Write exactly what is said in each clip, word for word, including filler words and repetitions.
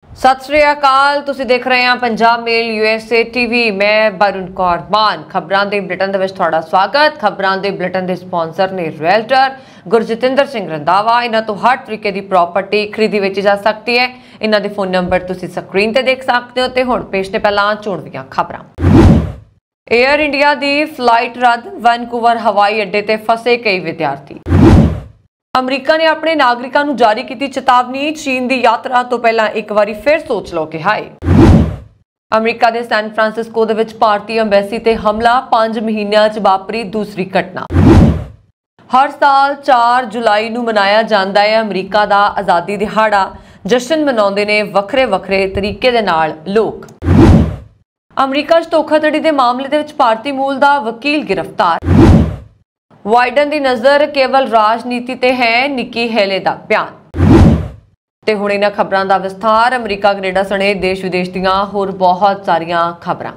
सत श्री अकाल, तुसीं देख रहे हैं पंजाब मेल यूएसए टीवी। मैं बरुण कौर मान। खबरां दे बुलेटिन दे विच तुहाडा स्वागत। खबरां दे बुलेटिन दे स्पॉन्सर ने रियल्टर गुरजतिंदर सिंह रंधावा। इन्हां तो हर तरीके की प्रॉपर्टी खरीदी वेची जा सकती है। इन्हां दे फोन नंबर तुसीं स्क्रीन ते देख सकते हो। ते हुण पेश ने पहलां चोणवीआं खबरां। एयर इंडिया की फ्लाइट रद्द, वैनकूवर हवाई अड्डे ते फसे कई विद्यार्थी। अमरीका ने अपने नागरिकों को जारी की चेतावनी, चीन की यात्रा तो पहला एक बार फिर सोच लो कि हाय। अमरीका के सैन फ्रांसिस्को दे विच भारतीय अंबैसी ते हमला, पांच महीनों च वापरी दूसरी घटना। हर साल चार जुलाई नूं मनाया जाता है अमरीका का आज़ादी दिहाड़ा। जश्न मनाउंदे ने वखरे वखरे तरीके दे नाल लोग। अमरीका च धोखाधड़ी के मामले दे विच भारतीय मूल का वकील गिरफ्तार। वाइडन की नज़र केवल राजनीति ते है, निक्की हेले का बयान। ते हुण इन्हां खबरां दा विस्तार। अमरीका कनेडा सने देश विदेश दीआं होर बहुत सारियां खबरां।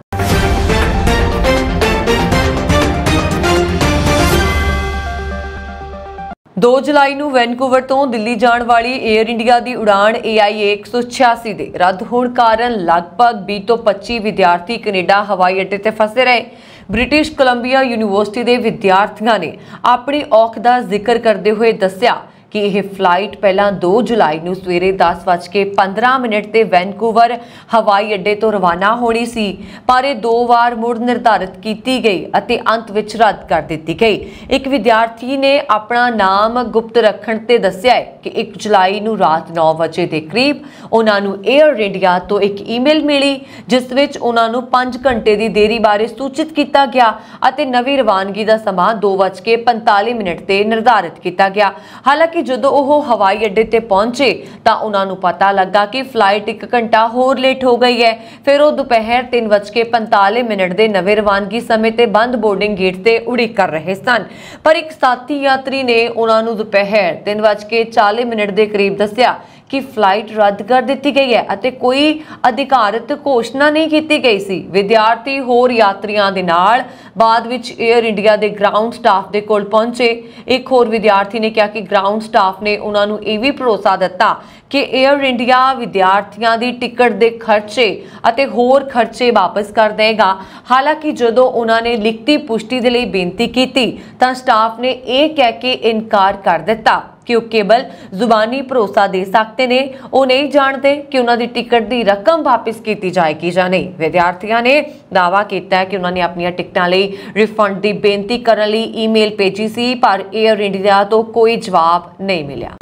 दो जुलाई नूं वैनकूवर तो दिल्ली जाण वाली एयर इंडिया की उड़ान ए आई ए एक सौ छियासी दे रद्द होण कारण लगभग बीस तो पच्ची विद्यार्थी कनेडा हवाई अड्डे ते फसे रहे। ब्रिटिश कोलंबिया यूनिवर्सिटी के विद्यार्थियों ने अपनी औख का जिक्र करते हुए दस्या कि यह फ्लाइट पहला दो जुलाई नूं सवेरे दस वज के पंद्रह मिनट ते वैनकूवर हवाई अड्डे तो रवाना होनी सी, पर यह दो बार मुड़ निर्धारित की गई अते अंत विच रद्द कर दी गई। एक विद्यार्थी ने अपना नाम गुप्त रखण ते दस्या है कि एक जुलाई नूं रात नौ वजे के करीब उन्होंने एयर इंडिया तो एक ईमेल मिली जिस विच उन्होंने पांच घंटे की देरी बारे सूचित किया गया अते नवी रवानगी का समा दो वज के पैंताली मिनट से निर्धारित किया गया। हालांकि ਜਦੋਂ ਉਹ हवाई अड्डे ते पहुंचे तो उन्होंने पता लगा कि फ्लाइट एक घंटा होर लेट हो गई है। फिर वो दोपहर तीन बज के पैंताली मिनट के नवे रवानगी समय ते बंद बोर्डिंग गेट से उड़ीक कर रहे सन, पर एक साथी यात्री ने उन्होंने दोपहर तीन बज के चाली मिनट के करीब दस्या कि फ्लाइट रद्द कर दी गई है अते कोई अधिकारित घोषणा नहीं की गई सी। विद्यार्थी होर यात्रियों के नाल बाद विच एयर इंडिया के ग्राउंड स्टाफ के कोल पहुंचे। एक होर विद्यार्थी ने कहा कि ग्राउंड स्टाफ ने उन्होंने यह भी भरोसा दिता कि एयर इंडिया विद्यार्थियों की टिकट के खर्चे अते होर खर्चे वापस कर देगा। हालांकि जदों उन्होंने लिखती पुष्टि के लिए बेनती की तो स्टाफ ने यह कह के इनकार कर दिता कि वह केवल जुबानी भरोसा दे सकते ने, वो नहीं जानते कि उन्होंने टिकट की रकम वापस की जाएगी या नहीं। विद्यार्थियों ने दावा किया है कि उन्होंने अपन टिकटों लिए रिफंड की बेनती करने लिए ईमेल भेजी सी, पर एयर इंडिया तो कोई जवाब नहीं मिला।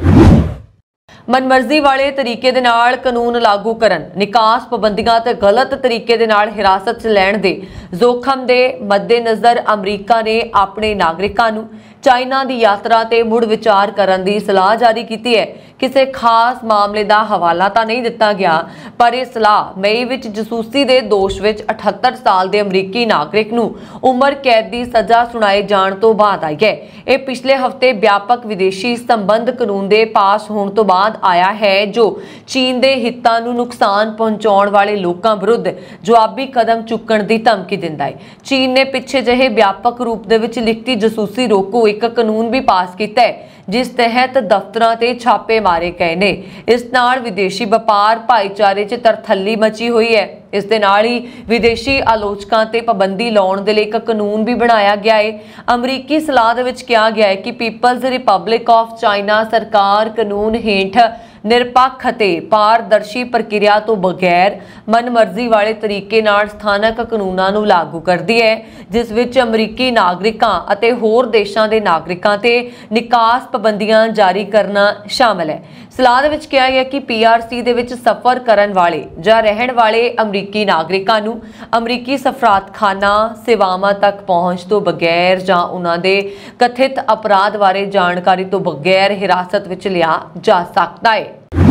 मनमर्जी वाले तरीके दे नाल कानून लागू करन, निकास पाबंदियां ते गलत तरीके दे नाल हिरासत च लैण दे जोखम दे मद्देनज़र अमरीका ने अपने नागरिकों नूं चाइना की यात्रा ते मुड़ विचार करन दी सलाह जारी की है। किसी खास मामले का हवाला तो नहीं दिता गया, पर यह सलाह मई विच जसूसी के दोष विच अठहत्तर साल के अमरीकी नागरिक नूं उम्र कैद की सज़ा सुनाए जाण तो बाद आई है। यह पिछले हफ्ते व्यापक विदेशी संबंध कानून के पास होने तो बाद आया है जो चीन के हितों नूं नुकसान पहुंचाने वाले लोगों विरुद्ध जवाबी कदम चुकण की धमकी दिंदा है। चीन ने पिछे जहे व्यापक रूप दे विच लिखती जसूसी रोकू एक कानून भी पास किया है जिस तहत दफ्तरां ते छापे मारे गए ने। इस नाल विदेशी व्यापार भाईचारे च तरथली मची हुई है। इस दे नाल ही विदेशी आलोचकों ते पाबंदी लाउण दे लई एक कानून भी बनाया गया है। अमरीकी सलाह दे विच कहा गया है कि पीपल्स रिपब्लिक ऑफ चाइना सरकार कानून हेठ निरपक्ष अते पारदर्शी प्रक्रिया तो बगैर मनमर्जी वाले तरीके नाल स्थानक कानूनां नूं लागू करदी है, जिस विच अमरीकी नागरिकां अते होर देशां दे नागरिकां ते निकास पाबंदियां जारी करना शामिल है। सलाह दे विच कहा गया कि पी आर सी दे विच सफर करन वाले जां रहण वाले अमरीकी नागरिकां नूं अमरीकी सफरातखाना सेवावां तक पहुंच तो बगैर जां उन्हां दे कथित अपराध बारे जानकारी तो बगैर हिरासत विच लिया जा सकता है।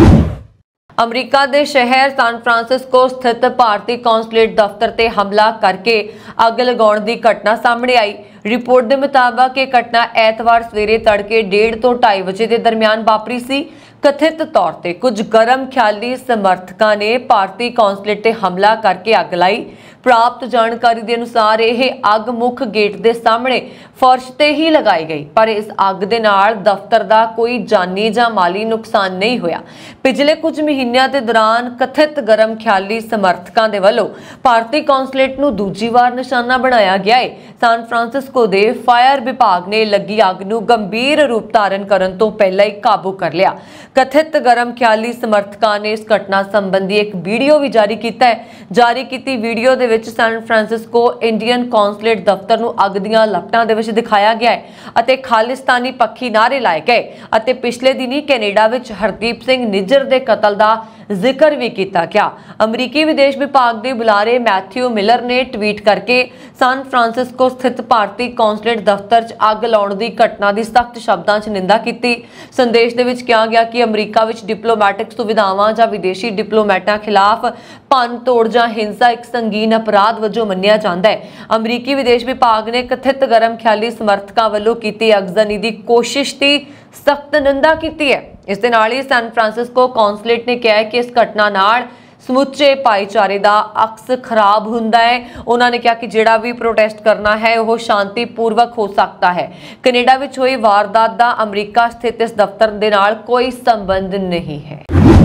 अमरीका के शहर सैन फ्रांसिस्को स्थित भारतीय कौंसलेट दफ्तर ते हमला करके अग लगाउण की घटना सामने आई। रिपोर्ट के मुताबिक यह घटना एतवार सवेरे तड़के डेढ़ तो ढाई बजे के दरमियान वापरी सी। कथित तौर ते कुछ गरम ख्याली समर्थकों ने भारतीय कौंसलेट ते हमला करके अग लाई। प्राप्त जानकारी के अनुसार यह अग मुख गेट के सामने फर्श ते ही लगाई गई, पर इस अग दे नाल दफ्तर का कोई जानी या माली नुकसान नहीं होया। पिछले कुछ महीनों के दौरान कथित गरम ख्याली समर्थकों के वलों भारतीय कौंसलेट नूं दूजी बार निशाना बनाया गया है। सैन फ्रांसिस्को के फायर विभाग ने लगी अग नूं गंभीर रूप धारण करन तो पहला ही काबू कर लिया। कथित गरम ख्याली समर्थकों ने इस घटना संबंधी एक वीडियो भी जारी किया है। जारी की वीडियो दे विच सैन फ्रांसिस्को इंडियन कौंसलेट दफ्तर नूं अग दीआं लपटां दे विच दिखाया गया है अते खालिस्तानी पक्षी नारे लाए गए अते पिछले दिनी कैनेडा विच हरदीप सिंह निज्जर दे कतल दा जिक्र भी किया गया। अमरीकी विदेश विभाग के बुलारे मैथ्यू मिलर ने ट्वीट करके सैन फ्रांसिस्को स्थित भारतीय कौंसलेट दफ्तर च अग लाउण दी घटना की सख्त शब्दों च निंदा की। संदेश दे विच कहा गया कि अमरीका विच डिप्लोमैटिक सुविधावां जां विदेशी डिप्लोमैटां खिलाफ भंन तोड़ जां हिंसा एक संगीन अपराध वजों मन्निया जाता है। अमरीकी विदेश विभाग ने कथित गरम ख्याली समर्थकों वालों की अगजनी की कोशिश की सख्त निंदा की है। इस दे नाल ही सैन फ्रांसिस्को कौंसलेट ने कहा है कि इस घटना नाल समुचे भाईचारे का अक्स खराब हुंदा है। उन्होंने कहा कि जिहड़ा भी प्रोटेस्ट करना है वह शांतिपूर्वक हो सकता है। कनेडा विच होई वारदात दा अमरीका स्थित इस दफ्तर दे नाल कोई संबंध नहीं है।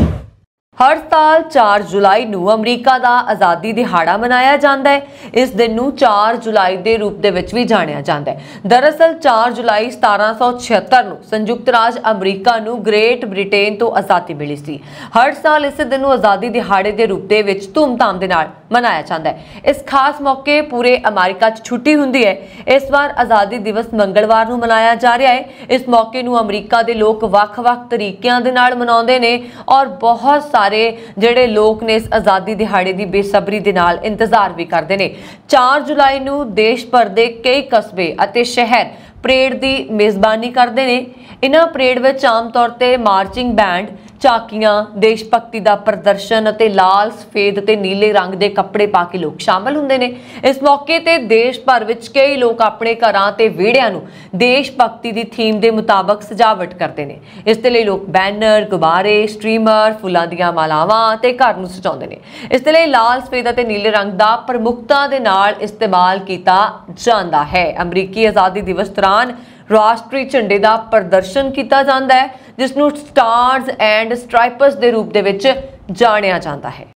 हर साल चार जुलाई नूं अमरीका का आज़ादी दिहाड़ा मनाया जाता है। इस दिन नूं चार जुलाई के रूप दे विच भी जानिया जाता है। दरअसल चार जुलाई सतारह सौ छिहत्तर नूं संयुक्त राज्य अमरीका नूं ग्रेट ब्रिटेन तो आज़ादी मिली सी। हर साल इस दिन नूं आज़ादी दिहाड़े के रूप दे विच धूमधाम दे नाल मनाया जाता है। इस खास मौके पूरे अमेरिका च छुट्टी हुंदी है। इस बार आज़ादी दिवस मंगलवार नूं मनाया जा रहा है। इस मौके नूं अमरीका के लोग वख-वख तरीकिਆਂ दे नाल मनाउंदे ने और बहुत सारे ਜਿਹੜੇ लोग ने इस आज़ादी दिहाड़े की बेसब्री दे नाल इंतजार भी करते हैं। चार जुलाई नूं देश भर के कई कस्बे और शहर परेड की मेज़बानी करते हैं। इन्हां परेड विच आम तौर पर मार्चिंग बैंड, झाकियां, देश भगती का प्रदर्शन और लाल सफेद ते नीले रंग के कपड़े पा के लोग शामिल होंदे ने। इस मौके ते देश भर विच कई लोग अपने घरां ते विहड़ियां नूं देश भगती की थीम के मुताबिक सजावट करते हैं। इस दे लई लोग बैनर, गुब्बारे, स्ट्रीमर, फुलां दीआं मालावां ते घर नूं सजाउंदे ने। इस दे लई लाल सफेद ते नीले रंग का प्रमुखता दे नाल इस्तेमाल किया जाता है। अमरीकी आज़ादी दिवस दौरान राष्ट्रीय झंडे का प्रदर्शन किया जाता है जिसनूं स्टार्स एंड स्ट्राइप्स के रूप में जानिया जाता है।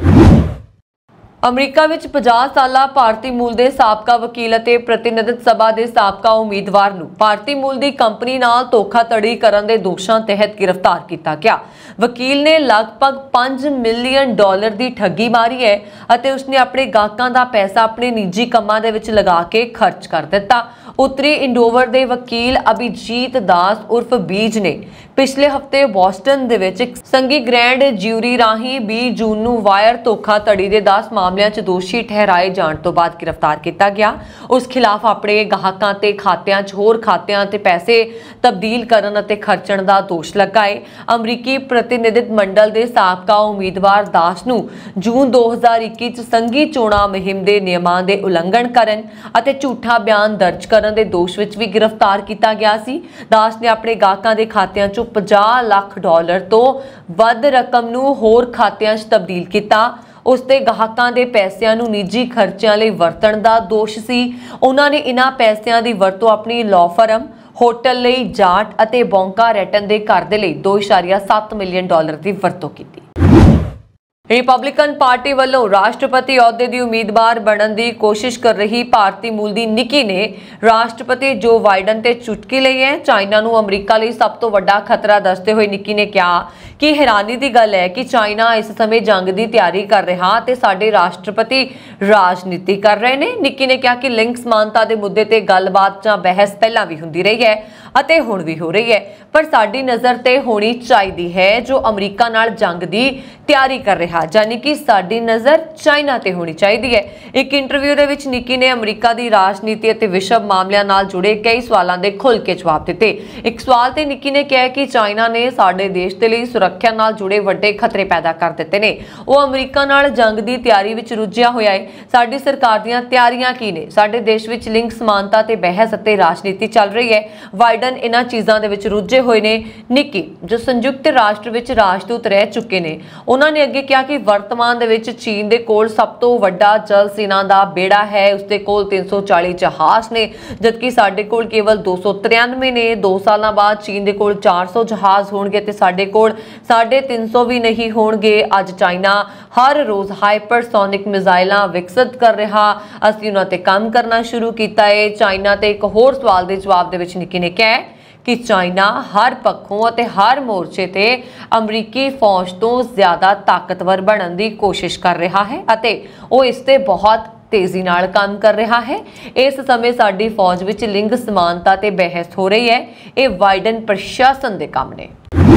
अमरीका विच पचास साला भारतीय मूल के साबका वकील और प्रतिनिधित्व सभा के साबका उम्मीदवार नूं भारतीय मूल की कंपनी नाल धोखाधड़ी करन दे दोषां तहत गिरफ्तार किया गया। वकील ने लगभग पांच मिलियन डॉलर की ठगी मारी है और उसने अपने गाहकों का पैसा अपने निजी कामां दे विच लगा के खर्च कर दिता। उत्तरी इंडोवर के वकील अभिजीत दास उर्फ बीज ने पिछले हफ्ते बोस्टन दे विच एक संघी ग्रैंड ज्यूरी राही बीस जून नूं वायर धोखाधड़ी के दस मामलों च दोषी ठहराए जाने तो बाद गिरफ्तार किया गया। उस खिलाफ अपने गाहकों के खात्यां च होर खात्यां ते पैसे तब्दील करन अते खर्चण का दोष लगा है। अमरीकी प्रतिनिधित्व मंडल के साबका उम्मीदवार दास नूं जून दो हज़ार इक्की च संघी चोणां मुहिम के नियमां के उलंघन करन अते झूठा बयान दर्ज करन के दोष विच भी गिरफ्तार किया गया सी। दास ने अपने गाहकों के खात्यां चों पचास लाख डॉलर तो वध रकम नूं होर खात्यां च तब्दील किया। उसते गाहकों के पैसों नूं निजी खर्चों लई वरतण दा दोष सी। उन्होंने इन्हां पैसों की वरतों अपनी लॉ फर्म, होटल लई जाट अते बोंका रेटन के घर दे लई दो इशारिया सत्त मिलियन डॉलर की वरतों की। रिपब्लिकन पार्टी वालों राष्ट्रपति अहुदे की उम्मीदवार बनने की कोशिश कर रही भारतीय मूल की निकी ने राष्ट्रपति जो बाइडन ते चुटकी ली है। चाइना नूं अमरीका लई सब तो वड्डा खतरा दसते हुए निकी ने कहा कि हैरानी की गल है कि चाइना इस समय जंग की तैयारी कर रहा ते साडे राष्ट्रपति राजनीति कर रहे हैं। निकी ने कहा कि लिंग समानता के मुद्दे ते गलबात जां बहस पहला भी हुंदी रही है अते हुण भी हो रही है, पर साडी नज़र ते होनी चाहिए है जो अमरीका नाल जंग की तैयारी कर रहा, यानी कि साडी नज़र चाइना ते होनी चाहिए है। एक इंटरव्यू दे विच निकी ने अमरीका की राजनीति अते विश्व मामलों नाल जुड़े कई सवालों के खुल के जवाब दिते। एक सवाल ते निकी ने कहा कि चाइना ने साडे देश दे लई सुरक्षा ਸੁਰੱਖਿਆ ਨਾਲ ਜੁੜੇ ਵੱਡੇ ਖਤਰੇ ਪੈਦਾ ਕਰ ਦਿੱਤੇ ਨੇ। ਉਹ ਅਮਰੀਕਾ ਨਾਲ ਜੰਗ ਦੀ ਤਿਆਰੀ ਵਿੱਚ ਰੁੱਝਿਆ ਹੋਇਆ ਹੈ। ਸਾਡੀ ਸਰਕਾਰ ਦੀਆਂ ਤਿਆਰੀਆਂ ਕੀ ਨੇ? ਸਾਡੇ ਦੇਸ਼ ਵਿੱਚ ਲਿੰਗ ਸਮਾਨਤਾ ਤੇ ਬਹਿਸ ਅਤੇ ਰਾਜਨੀਤੀ ਚੱਲ ਰਹੀ ਹੈ। ਬਾਈਡਨ ਇਹਨਾਂ ਚੀਜ਼ਾਂ ਦੇ ਵਿੱਚ ਰੁੱਝੇ ਹੋਏ ਨੇ। ਨਿੱਕੀ ਜੋ ਸੰਯੁਕਤ ਰਾਸ਼ਟਰ ਵਿੱਚ ਰਾਜਦੂਤ ਰਹਿ ਚੁੱਕੇ ਨੇ, ਉਹਨਾਂ ਨੇ ਅੱਗੇ ਕਿਹਾ ਕਿ ਵਰਤਮਾਨ ਦੇ ਵਿੱਚ ਚੀਨ ਦੇ ਕੋਲ ਸਭ ਤੋਂ ਵੱਡਾ ਜਲ ਸੈਨਾ ਦਾ ਬੇੜਾ ਹੈ। ਉਸਦੇ ਕੋਲ ਤਿੰਨ ਸੌ ਚਾਲੀ ਜਹਾਜ਼ ਨੇ, ਜਦਕਿ ਸਾਡੇ ਕੋਲ ਕੇਵਲ ਦੋ ਸੌ ਤਰਿਆਨਵੇਂ ਨੇ। ਦੋ ਸਾਲਾਂ ਬਾਅਦ ਚੀਨ ਦੇ ਕੋਲ ਚਾਰ ਸੌ ਜਹਾਜ਼ ਹੋਣਗੇ ਤੇ ਸਾਡੇ ਕੋਲ ਸਾਢੇ ਤਿੰਨ ਸੌ ਵੀ ਨਹੀਂ ਹੋਣਗੇ। ਅੱਜ ਚਾਈਨਾ ਹਰ ਰੋਜ਼ ਹਾਈਪਰਸੋਨਿਕ ਮਿਜ਼ਾਈਲਾਂ ਵਿਕਸਿਤ ਕਰ ਰਿਹਾ, ਅਸੀਂ ਉਹਨਾਂ ਤੇ ਕੰਮ ਕਰਨਾ ਸ਼ੁਰੂ ਕੀਤਾ ਹੈ। ਚਾਈਨਾ ਤੇ ਇੱਕ ਹੋਰ ਸਵਾਲ ਦੇ ਜਵਾਬ ਦੇ ਵਿੱਚ ਨਿੱਕੀ ਨੇ ਕਿਹਾ ਕਿ ਚਾਈਨਾ ਹਰ ਪੱਖੋਂ ਅਤੇ ਹਰ ਮੋਰਚੇ ਤੇ ਅਮਰੀਕੀ ਫੌਜ ਤੋਂ ਜ਼ਿਆਦਾ ਤਾਕਤਵਰ ਬਣਨ ਦੀ ਕੋਸ਼ਿਸ਼ ਕਰ ਰਿਹਾ ਹੈ ਅਤੇ ਉਹ ਇਸ ਤੇ ਬਹੁਤ ਤੇਜ਼ੀ ਨਾਲ ਕੰਮ ਕਰ ਰਿਹਾ ਹੈ। ਇਸ ਸਮੇਂ ਸਾਡੀ ਫੌਜ ਵਿੱਚ ਲਿੰਗ ਸਮਾਨਤਾ ਤੇ ਬਹਿਸ ਹੋ ਰਹੀ ਹੈ। ਇਹ ਬਾਈਡਨ ਪ੍ਰਸ਼ਾਸਨ ਦੇ ਕੰਮ ਨੇ।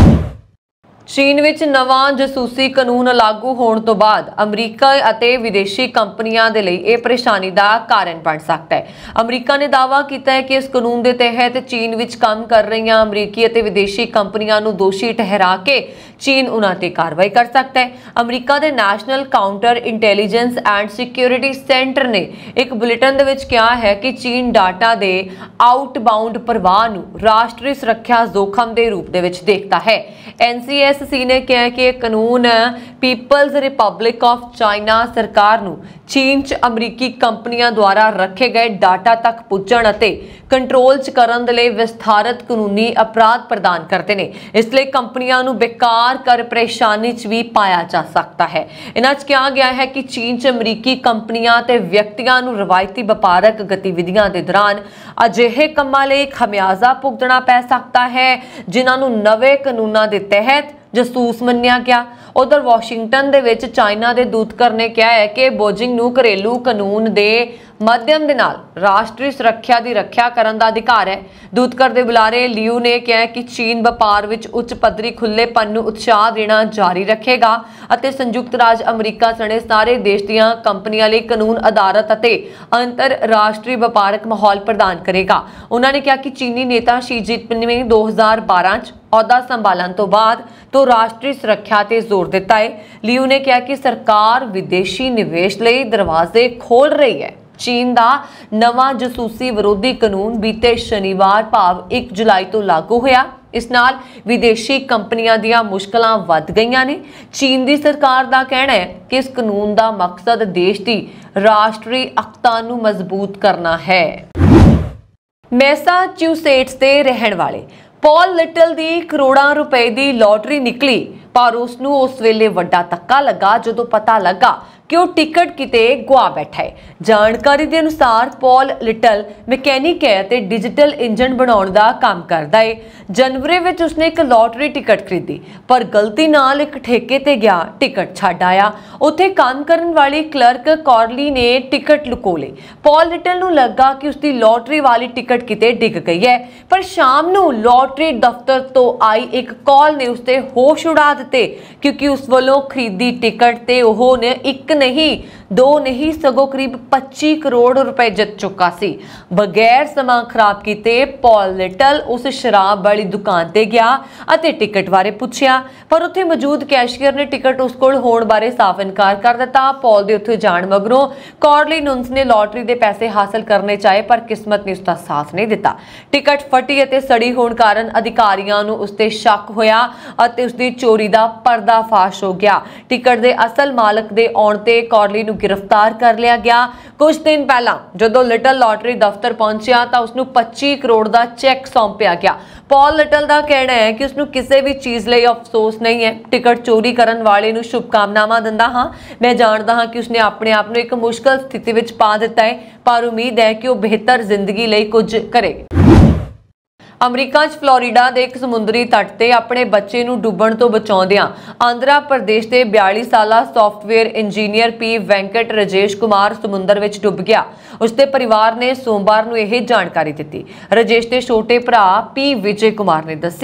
ਚੀਨ ਵਿੱਚ ਨਵਾਂ ਜਾਸੂਸੀ ਕਾਨੂੰਨ ਲਾਗੂ ਹੋਣ ਤੋਂ ਬਾਅਦ ਅਮਰੀਕਾ ਅਤੇ ਵਿਦੇਸ਼ੀ ਕੰਪਨੀਆਂ ਦੇ ਲਈ ਇਹ ਪਰੇਸ਼ਾਨੀ ਦਾ ਕਾਰਨ ਬਣ ਸਕਦਾ ਹੈ। ਅਮਰੀਕਾ ਨੇ ਦਾਅਵਾ ਕੀਤਾ ਹੈ ਕਿ ਇਸ ਕਾਨੂੰਨ ਦੇ ਤਹਿਤ ਚੀਨ ਵਿੱਚ ਕੰਮ ਕਰ ਰਹੀਆਂ ਅਮਰੀਕੀ ਅਤੇ ਵਿਦੇਸ਼ੀ ਕੰਪਨੀਆਂ ਨੂੰ ਦੋਸ਼ੀ ਠਹਿਰਾ ਕੇ ਚੀਨ ਉਹਨਾਂ ਤੇ ਕਾਰਵਾਈ ਕਰ ਸਕਦਾ ਹੈ। ਅਮਰੀਕਾ ਦੇ National Counter Intelligence and Security Centre ਨੇ ਇੱਕ ਬੁਲੇਟਿਨ ਦੇ ਵਿੱਚ ਕਿਹਾ ਹੈ ਕਿ ਚੀਨ ਡਾਟਾ ਦੇ ਆਊਟਬਾਉਂਡ ਪ੍ਰਵਾਹ ਨੂੰ ਰਾਸ਼ਟਰੀ ਸੁਰੱਖਿਆ ਜੋਖਮ ਦੇ ਰੂਪ ਦੇ ਵਿੱਚ ਦੇਖਦਾ ਹੈ। ਐਨ ਸੀ ਐਸ ਸੀ ਨੇ ਕਿਹਾ ਕਿ ਇਹ ਕਾਨੂੰਨ ਪੀਪਲਜ਼ ਰਿਪਬਲਿਕ ਆਫ ਚਾਈਨਾ ਸਰਕਾਰ ਨੂੰ ਚੀਨ 'ਚ ਅਮਰੀਕੀ ਕੰਪਨੀਆਂ ਦੁਆਰਾ ਰੱਖੇ ਗਏ ਡਾਟਾ ਤੱਕ ਪੁੱਜਣ ਅਤੇ ਕੰਟਰੋਲ 'ਚ ਕਰਨ ਦੇ ਲਈ ਵਿਸਥਾਰਤ ਕਾਨੂੰਨੀ ਅਪਰਾਧ ਪ੍ਰਦਾਨ ਕਰਦੇ ਨੇ। ਇਸ ਲਈ ਕੰਪਨੀਆਂ ਨੂੰ ਬੇਕਾਰ ਕਰ ਪਰੇਸ਼ਾਨੀ 'ਚ ਵੀ ਪਾਇਆ ਜਾ ਸਕਦਾ ਹੈ। ਇਹਨਾਂ 'ਚ ਕਿਹਾ ਗਿਆ ਹੈ ਕਿ ਚੀਨ 'ਚ ਅਮਰੀਕੀ ਕੰਪਨੀਆਂ ਤੇ ਵਿਅਕਤੀਆਂ ਨੂੰ ਰਵਾਇਤੀ ਵਪਾਰਕ ਗਤੀਵਿਧੀਆਂ ਦੇ ਦੌਰਾਨ ਅਜਿਹੇ ਕੰਮਾਂ ਲਈ ਖਮਿਆਜ਼ਾ ਭੁਗਤਣਾ ਪੈ ਸਕਦਾ ਹੈ ਜਿਨ੍ਹਾਂ ਨੂੰ ਨਵੇਂ ਕਾਨੂੰਨਾਂ ਦੇ ਤਹਿਤ ਜਾਸੂਸ ਮੰਨਿਆ ਗਿਆ। ਉਧਰ ਵਾਸ਼ਿੰਗਟਨ ਦੇ ਵਿੱਚ ਚਾਈਨਾ ਦੇ ਦੂਤਘਰ ਨੇ ਕਿਹਾ ਹੈ ਕਿ ਬੋਜਿੰਗ ਨੂੰ ਘਰੇਲੂ ਕਾਨੂੰਨ ਦੇ ਮਾਧਿਅਮ ਦੇ ਨਾਲ ਰਾਸ਼ਟਰੀ ਸੁਰੱਖਿਆ ਦੀ ਰੱਖਿਆ ਕਰਨ ਦਾ ਅਧਿਕਾਰ ਹੈ। ਦੂਤਘਰ ਦੇ ਬੁਲਾਰੇ ਲਿਊ ਨੇ ਕਿਹਾ ਕਿ ਚੀਨ ਵਪਾਰ ਵਿੱਚ ਉੱਚ ਪੱਧਰੀ ਖੁੱਲ੍ਹੇਪਨ ਨੂੰ ਉਤਸ਼ਾਹ ਦੇਣਾ ਜਾਰੀ ਰੱਖੇਗਾ ਅਤੇ ਸੰਯੁਕਤ ਰਾਜ ਅਮਰੀਕਾ ਸਣੇ ਸਾਰੇ ਦੇਸ਼ ਦੀਆਂ ਕੰਪਨੀਆਂ ਲਈ ਕਾਨੂੰਨ ਆਧਾਰਿਤ ਅਤੇ ਅੰਤਰ ਰਾਸ਼ਟਰੀ ਵਪਾਰਕ ਮਾਹੌਲ ਪ੍ਰਦਾਨ ਕਰੇਗਾ। ਉਹਨਾਂ ਨੇ ਕਿਹਾ ਕਿ ਚੀਨੀ ਨੇਤਾ ਸ਼ੀ ਜਿਨਪਿੰਗ ਨੇ ਦੋ ਹਜ਼ਾਰ ਬਾਰਾਂ 'ਚ ਅਹੁਦਾ ਸੰਭਾਲਣ ਤੋਂ ਬਾਅਦ ਤੋਂ ਰਾਸ਼ਟਰੀ ਸੁਰੱਖਿਆ ਤੇ ਜ਼ੋਰ ਦਿੱਤਾ ਹੈ। ਲਿਊ ਨੇ ਕਿਹਾ ਕਿ ਸਰਕਾਰ ਵਿਦੇਸ਼ੀ ਨਿਵੇਸ਼ ਲਈ ਦਰਵਾਜ਼ੇ ਖੋਲ ਰਹੀ ਹੈ। ਚੀਨ ਦਾ ਨਵਾਂ ਜਾਸੂਸੀ ਵਿਰੋਧੀ ਕਾਨੂੰਨ ਬੀਤੇ ਸ਼ਨੀਵਾਰ ਭਾਵ ਇੱਕ ਜੁਲਾਈ ਤੋਂ ਲਾਗੂ ਹੋਇਆ। ਇਸ ਨਾਲ ਵਿਦੇਸ਼ੀ ਕੰਪਨੀਆਂ ਦੀਆਂ ਮੁਸ਼ਕਲਾਂ ਵੱਧ ਗਈਆਂ ਨੇ। ਚੀਨ ਦੀ ਸਰਕਾਰ ਦਾ ਕਹਿਣਾ ਹੈ ਕਿ ਇਸ ਕਾਨੂੰਨ ਦਾ ਮਕਸਦ ਦੇਸ਼ ਦੀ ਰਾਸ਼ਟਰੀ ਅਖਤਾ ਨੂੰ ਮਜ਼ਬੂਤ ਕਰਨਾ ਹੈ। ਮੈਸਾਚਿਊਸੇਟਸ ਦੇ ਰਹਿਣ ਵਾਲੇ ਪੌਲ ਲਿਟਲ ਦੀ ਕਰੋੜਾਂ ਰੁਪਏ ਦੀ ਲੋਟਰੀ ਨਿਕਲੀ, ਪਰ ਉਸ ਨੂੰ ਉਸ ਵੇਲੇ ਵੱਡਾ ਧੱਕਾ ਲੱਗਾ ਜਦੋਂ ਪਤਾ ਲੱਗਾ ਕਿ ਉਹ ਟਿਕਟ ਕਿਤੇ ਗੁਆ ਬੈਠਾ ਹੈ। ਜਾਣਕਾਰੀ ਦੇ ਅਨੁਸਾਰ ਪੌਲ ਲਿਟਲ ਮਕੈਨਿਕ ਹੈ ਤੇ ਡਿਜੀਟਲ ਇੰਜਨ ਬਣਾਉਣ ਦਾ ਕੰਮ ਕਰਦਾ ਹੈ। ਜਨਵਰੀ ਵਿੱਚ ਉਸਨੇ ਇੱਕ ਲੋਟਰੀ ਟਿਕਟ ਖਰੀਦੀ, ਪਰ ਗਲਤੀ ਨਾਲ ਇੱਕ ਠੇਕੇ ਤੇ ਗਿਆ ਟਿਕਟ ਛੱਡ ਆਇਆ। ਉੱਥੇ ਕੰਮ ਕਰਨ ਵਾਲੀ ਕਲਰਕ ਕੌਰਲੀ ਨੇ ਟਿਕਟ ਲੁਕੋ ਲਈ। ਪੌਲ ਲਿਟਲ ਨੂੰ ਲੱਗਾ ਕਿ ਉਸਦੀ ਲੋਟਰੀ ਵਾਲੀ ਟਿਕਟ ਕਿਤੇ ਡਿੱਗ ਗਈ ਹੈ, ਪਰ ਸ਼ਾਮ ਨੂੰ ਲੋਟਰੀ ਦਫ਼ਤਰ ਤੋਂ ਆਈ ਇੱਕ ਕਾਲ ਨੇ ਉਸਦੇ ਹੋਸ਼ ਉਡਾ ਦਿੱਤੇ, ਕਿਉਂਕਿ ਉਸ ਵੱਲੋਂ ਖਰੀਦੀ ਟਿਕਟ ਤੇ ਉਹ ਨੇ ਇੱਕ ਨਹੀਂ ਦੋ ਨਹੀਂ ਸਗੋਂ ਕਰੀਬ ਪੱਚੀ ਕਰੋੜ ਰੁਪਏ ਜਿੱਤ ਚੁੱਕਾ ਸੀ। ਬਗੈਰ ਸਮਾਂ ਖਰਾਬ ਕੀਤੇ ਪੌਲ ਲਿਟਲ ਉਸ ਸ਼ਰਾਬ ਵਾਲੀ ਦੁਕਾਨ ਤੇ ਗਿਆ ਅਤੇ ਟਿਕਟ ਬਾਰੇ ਪੁੱਛਿਆ, ਪਰ ਉੱਥੇ ਮੌਜੂਦ ਕੈਸ਼ੀਅਰ ਨੇ ਟਿਕਟ ਉਸ ਕੋਲ ਹੋਣ ਬਾਰੇ ਸਾਫ਼ ਇਨਕਾਰ ਕਰ ਦਿੱਤਾ। ਪੌਲ ਦੇ ਉੱਥੇ ਜਾਣ ਮਗਰੋਂ ਕੌਰਲੀ ਨੁੰਸ ਨੇ ਲੋਟਰੀ ਦੇ ਪੈਸੇ ਹਾਸਲ ਕਰਨੇ ਚਾਹੇ, ਪਰ ਕਿਸਮਤ ਨੇ ਉਸਦਾ ਸਾਥ ਨਹੀਂ ਦਿੱਤਾ। ਟਿਕਟ ਫਟੀ ਅਤੇ ਸੜੀ ਹੋਣ ਕਾਰਨ ਅਧਿਕਾਰੀਆਂ ਨੂੰ ਉਸ ਤੇ ਸ਼ੱਕ ਹੋਇਆ ਅਤੇ ਉਸਦੀ ਚੋਰੀ ਦਾ ਪਰਦਾਫਾਸ਼ ਹੋ ਗਿਆ। ਟਿਕਟ ਦੇ ਅਸਲ ਮਾਲਕ ਦੇ ਆਉਣ ਤੇ ਕੌਰਲੀ ਨੂੰ गिरफ्तार कर लिया गया। कुछ दिन पहला जो लिटल लॉटरी दफ्तर पहुंचा तो उसनू पच्चीस करोड़ का चैक सौंपिया गया। पॉल लिटल का कहना है कि उसनू किसी भी चीज़ लिए अफसोस नहीं है। टिकट चोरी करने वाले नू शुभकामनावां दिंदा हाँ। मैं जानता हाँ कि उसने अपने आप को एक मुश्किल स्थिति में पा दिता है, पर उम्मीद है कि वह बेहतर जिंदगी लिए कुछ करे। अमरीका च फ्लोरिडा के एक समुद्री तट ते अपने बच्चे नूं डुੱਬਣ ਤੋਂ ਬਚਾਉਂਦਿਆਂ आंध्रा प्रदेश के बयालीस साला software engineer P Venkat Rajesh Kumar समुद्र में डुੱਬ गया। उसके परिवार ने सोमवार नूं यह जानकारी दी। राजेश के छोटे भरा पी विजय कुमार ने दस्सिया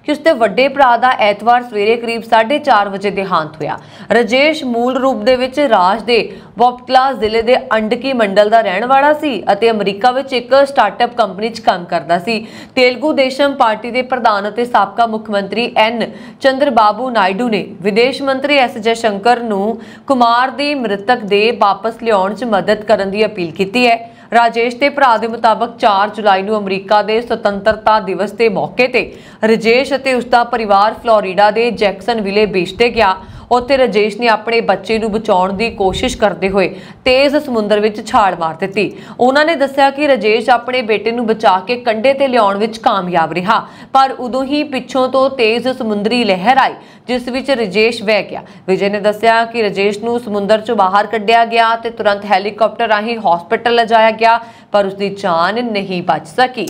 कि उसके वड्डे भरा दा ਐਤਵਾਰ सवेरे करीब साढ़े चार बजे देहांत होया। राजेश मूल रूप दे विच राज दे बोपकला जिले दे अंडकी मंडल दा रहण वाला सी अते अमरीका विच एक स्टार्टअप कंपनी च काम करदा सी। तेलुगु देशम पार्टी दे प्रधान अते साबका मुख मंत्री एन चंद्रबाबू नायडू ने विदेश मंत्री एस जयशंकर नूं कुमार दी मृतक दे वापस लियाउण च मदद करन दी अपील कीती है। राजेश के भरा के मुताबक चार जुलाई को अमरीका के सुतंत्रता दिवस के मौके पर राजेश और उसका परिवार फ्लोरिडा के जैक्सनविले बीच से गया। उत्थे राजेश ने अपने बच्चे को बचाने की कोशिश करते हुए तेज समुद्र में छाल मार दी। उन्होंने दस्सिया कि राजेश अपने बेटे को बचा के कंढे ते लियाउण विच कामयाब रहा, पर उदों ही पिछों तो तेज समुद्री लहर आई जिस विच राजेश बह गया। विजय ने दस्सिया कि राजेश को समुद्र चों बाहर कढ़िया गया ते तुरंत हैलीकॉप्टर राही हॉस्पिटल लिजाया गया, पर उसकी जान नहीं बच सकी।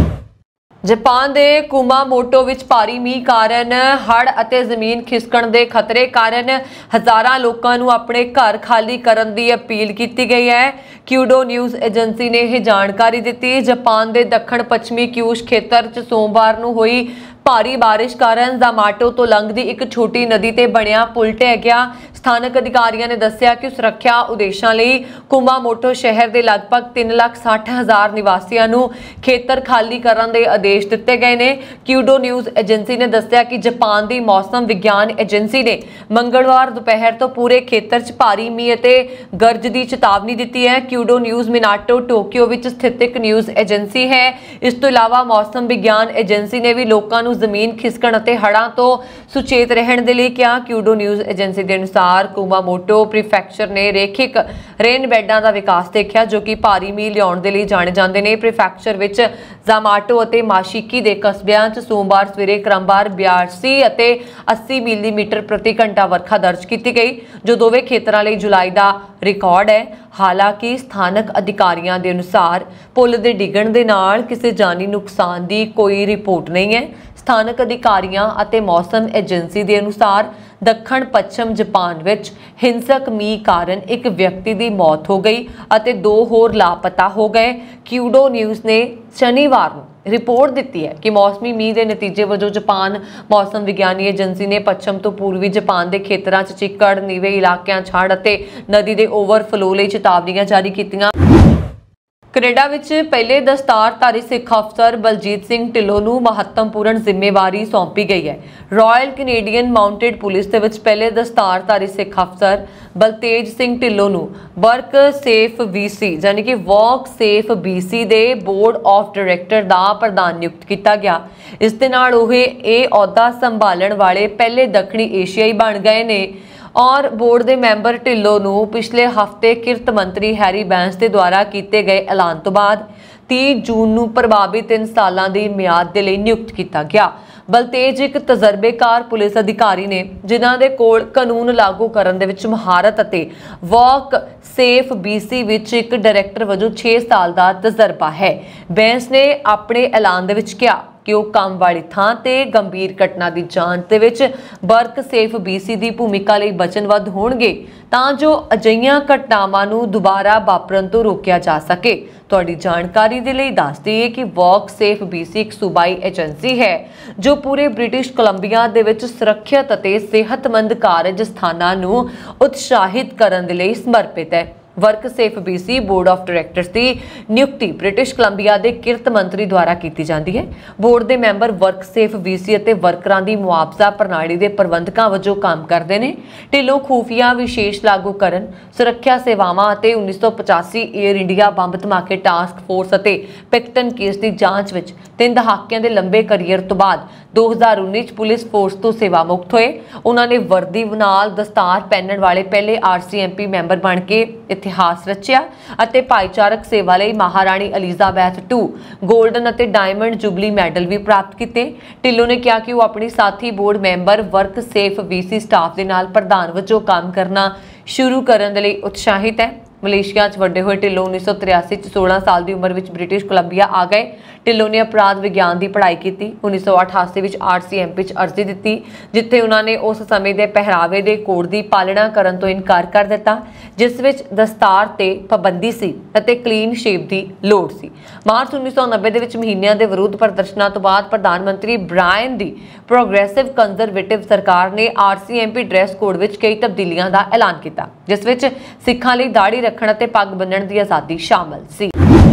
जापान के कुमामोटो विच भारी मीह कारण हड़ अते जमीन खिसकण के खतरे कारण हज़ारां लोगों को अपने घर खाली करने की अपील की गई है। क्यूडो न्यूज़ एजेंसी ने यह जानकारी दी। जापान के दक्षिण पश्चिमी क्यूश खेतर च सोमवार नूं हुई भारी बारिश कारण जामाटो तो लंघदी एक छोटी नदी ते बनिया पुल ढह गया। स्थानक अधिकारियों ने दस्सिया कि सुरक्षा उद्देश्यों लई कुमामोटो शहर के लगभग तीन लाख साठ हज़ार निवासियों नूं खेतर खाली करने के आदेश दिते गए ने। क्यूडो न्यूज़ एजेंसी ने दस्सिया कि जापान की मौसम विज्ञान एजेंसी ने मंगलवार दोपहर तो पूरे खेतर च भारी मीह अते गरज की चेतावनी दी है। क्यूडो न्यूज़ मिनाटो टोक्यो विच स्थित एक न्यूज़ एजेंसी है। इस तो इलावा मौसम विज्ञान एजेंसी ने भी लोगों को जमीन खिसकण अते हड़ां तो सुचेत रहने के लिए कहा। क्यूडो न्यूज़ एजेंसी के अनुसार कुमामोटो प्रीफैक्चर ने रेखिक रेन बैडां का विकास देखा जो कि भारी मीह लियाउण दे लई जाणे जांदे ने। प्रीफैक्चर विच जामाटो अते माशिकी दे कस्बिਆਂ च सोमवार सवेरे क्रमवार बयासी अते अस्सी मिलीमीटर प्रति घंटा वर्खा दर्ज की गई, जो दोवें खेतरां लई जुलाई का रिकॉर्ड है। हालांकि स्थानक अधिकारियों के अनुसार पुल के डिगण दे नाल किसी जानी नुकसान की कोई रिपोर्ट नहीं है। स्थानक अधिकारियों अते मौसम एजेंसी के अनुसार दक्षिण पश्चिम जापान विच हिंसक मीह कारण एक व्यक्ति की मौत हो गई अते दो होर लापता हो गए। क्यूडो न्यूज़ ने शनिवार को रिपोर्ट दी है कि मौसमी मीह के नतीजे वजों जापान मौसम विज्ञानी एजेंसी ने पश्चिम तो पूर्वी जापान के खेतरां च चिक्कड़ नीवे इलाकों छड़ अते नदी के ओवरफ्लो लई चेतावनियां जारी कीतियां। कनेडा विच पहले दस्तारधारी सिख अफसर बलजीत सिंह ढिल्लों नूं महत्वपूर्ण जिम्मेवारी सौंपी गई है। रॉयल कैनेडियन माउंटेड पुलिस दे विच पहले दस्तारधारी सिख अफसर बलतेज सिंह ढिल्लों नूं वर्क सेफ बीसी यानी कि वॉक सेफ बीसी दे बोर्ड ऑफ डायरैक्टर दा प्रधान नियुक्त किया गया। इस दे नाल ओह इह अहुदा संभालण वाले पहले दक्षिणी एशियाई बन गए ने और बोर्ड के मैंबर ढिल्लों नूं पिछले हफ्ते किरत मंत्री हैरी बैंस के द्वारा किए गए ऐलान तो बाद तीस जून नूं प्रभावी तीन सालों की मियाद के लिए नियुक्त किया गया। बलतेज एक तजर्बेकार पुलिस अधिकारी ने जिन्हां दे कोल कानून लागू करन दे विच महारत अते वॉक सेफ बीसी विच एक डायरैक्टर वजों छे साल का तजर्बा है। बैंस ने अपने ऐलान दे विच कहा कि वह काम वाली थां ते गंभीर घटना की जांच दे विच वर्क सेफ बीसी की भूमिका लई वचनबद्ध होणगे तां जो अजिहियां घटनावां नूं दुबारा वापरन तो रोकिया जा सके। तुहाडी जानकारी दे लई दस दईए कि वॉक सेफ बीसी एक सूबाई एजेंसी है जो पूरे ब्रिटिश कोलंबिया दे विच सुरੱਖਿਅਤ अते सेहतमंद कारज स्थानां नूं उत्साहित करन दे लई समर्पित है। Work safe BC board of directors की नियुक्ति ब्रिटिश कोलंबिया के किरत मंत्री द्वारा की जाती है। बोर्ड के मैंबर वर्क सेफ बीसी और वर्करां की मुआवजा प्रणाली के प्रबंधकों वजों काम करते हैं। ढिल्लों खुफिया विशेष लागूकरण सुरक्षा सेवावां और उन्नीस सौ पचासी एयर इंडिया बंब धमाके टास्क फोर्स और पिक्टन केस की जांच में तीन दहाकियां के लंबे करियर तो बाद दो हज़ार उन्नीस पुलिस फोर्स तो सेवा मुक्त होए। उन्होंने वर्दी नाल दस्तार पहनण वाले पहले R C M P member बन के इतिहास रचिया अते भाईचारक सेवा लई महाराणी एलिजाबैथ टू गोल्डन अते डायमंड जुबली मैडल भी प्राप्त किए। ढिल्लों ने कहा कि वह अपनी साथी board member work safe BC staff के नाल प्रधान वजों काम करना शुरू करने के लिए उत्साहित है। मलेशिया च वड्डे हुए ढिल्लों उन्नीस सौ तिरासी च सोलह साल की उम्र में ब्रिटिश कोलंबिया आ गए। ਢਿੱਲੋਂ ਨੇ ਅਪਰਾਧ ਵਿਗਿਆਨ ਦੀ ਪੜ੍ਹਾਈ ਕੀਤੀ। उन्नीस सौ अठासी ਵਿੱਚ ਆਰਸੀਐਮਪੀ 'ਚ ਅਰਜ਼ੀ ਦਿੱਤੀ, ਜਿੱਥੇ ਉਹਨਾਂ ਨੇ ਉਸ ਸਮੇਂ ਦੇ ਪਹਿਰਾਵੇ ਦੇ ਕੋਡ ਦੀ ਪਾਲਣਾ ਕਰਨ ਤੋਂ ਇਨਕਾਰ ਕਰ ਦਿੱਤਾ, ਜਿਸ ਵਿੱਚ ਦਸਤਾਰ ਤੇ ਪਾਬੰਦੀ ਸੀ ਅਤੇ ਕਲੀਨ ਸ਼ੇਵ ਦੀ ਲੋੜ ਸੀ। ਮਾਰਚ उन्नीस सौ नब्बे ਦੇ ਵਿੱਚ ਮਹੀਨਿਆਂ ਦੇ ਵਿਰੋਧ ਪ੍ਰਦਰਸ਼ਨਾਂ ਤੋਂ ਬਾਅਦ ਪ੍ਰਧਾਨ ਮੰਤਰੀ ਬ੍ਰਾਇਨ ਦੀ ਪ੍ਰੋਗਰੈਸਿਵ ਕੰਜ਼ਰਵੇਟਿਵ ਸਰਕਾਰ ਨੇ ਆਰਸੀਐਮਪੀ ਡਰੈਸ ਕੋਡ ਵਿੱਚ ਕਈ ਤਬਦੀਲੀਆਂ ਦਾ ਐਲਾਨ ਕੀਤਾ, ਜਿਸ ਵਿੱਚ ਸਿੱਖਾਂ ਲਈ ਦਾੜੀ ਰੱਖਣ ਅਤੇ ਪੱਗ ਬੰਨ੍ਹਣ ਦੀ ਆਜ਼ਾਦੀ ਸ਼ਾਮਲ ਸੀ।